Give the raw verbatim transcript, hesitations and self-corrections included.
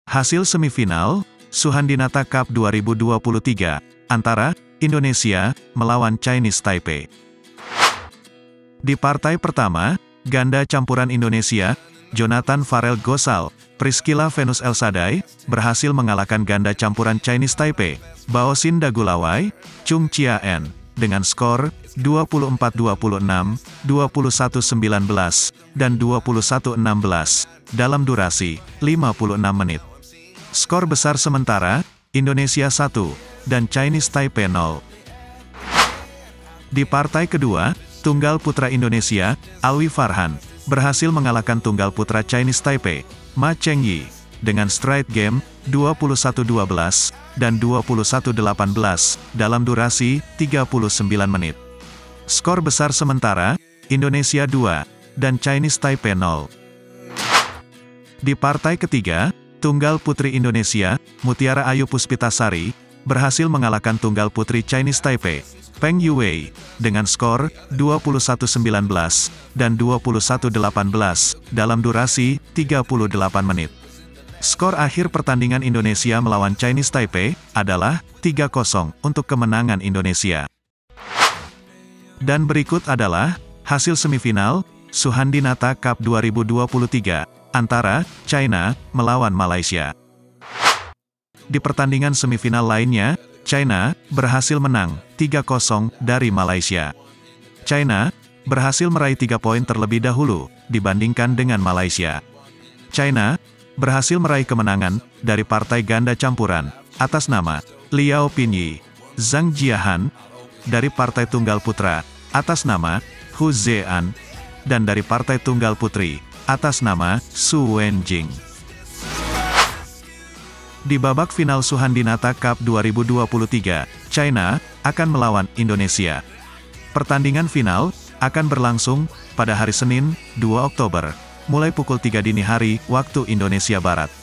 Hasil semifinal, Suhandinata Cup dua ribu dua puluh tiga, antara Indonesia melawan Chinese Taipei. Di partai pertama, ganda campuran Indonesia, Jonathan Farrell Gosal, Priscilla Venus Elsadai, berhasil mengalahkan ganda campuran Chinese Taipei, Baosin Dagulawai, Chung Chia-en, dengan skor dua puluh empat dua puluh enam, dua puluh satu sembilan belas, dan dua puluh satu enam belas, dalam durasi lima puluh enam menit. Skor besar sementara, Indonesia satu, dan Chinese Taipei nol. Di partai kedua, tunggal putra Indonesia, Alwi Farhan, berhasil mengalahkan tunggal putra Chinese Taipei, Ma Chengyi, dengan straight game dua puluh satu dua belas, dan dua puluh satu delapan belas, dalam durasi tiga puluh sembilan menit. Skor besar sementara, Indonesia dua, dan Chinese Taipei nol. Di partai ketiga, tunggal putri Indonesia, Mutiara Ayu Puspitasari, berhasil mengalahkan tunggal putri Chinese Taipei, Peng Yuwei, dengan skor dua puluh satu sembilan belas, dan dua puluh satu delapan belas, dalam durasi tiga puluh delapan menit. Skor akhir pertandingan Indonesia melawan Chinese Taipei adalah tiga kosong untuk kemenangan Indonesia. Dan berikut adalah hasil semifinal Suhandinata Cup dua ribu dua puluh tiga antara China melawan Malaysia. Di pertandingan semifinal lainnya, China berhasil menang tiga kosong dari Malaysia. China berhasil meraih tiga poin terlebih dahulu dibandingkan dengan Malaysia. China berhasil meraih kemenangan dari partai ganda campuran atas nama Liao Pinyi, Zhang Jiahan, dari partai tunggal putra atas nama Hu Zean, dan dari partai tunggal putri atas nama Su Wenjing. Di babak final Suhandinata Cup dua ribu dua puluh tiga, China akan melawan Indonesia. Pertandingan final akan berlangsung pada hari Senin, dua Oktober, mulai pukul tiga dini hari waktu Indonesia Barat.